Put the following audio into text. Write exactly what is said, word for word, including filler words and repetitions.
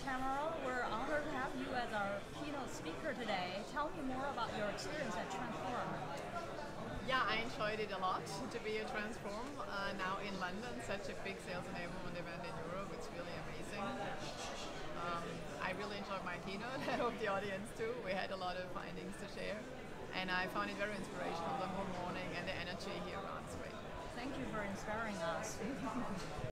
Tamara, we're honored to have you as our keynote speaker today. Tell me more about your experience at Transform. Yeah, I enjoyed it a lot to be at Transform uh, now in London, such a big sales enablement event in Europe. It's really amazing. Um, I really enjoyed my keynote. I hope the audience too. We had a lot of findings to share, and I found it very inspirational the whole morning, and the energy here around is great. Thank you for inspiring us.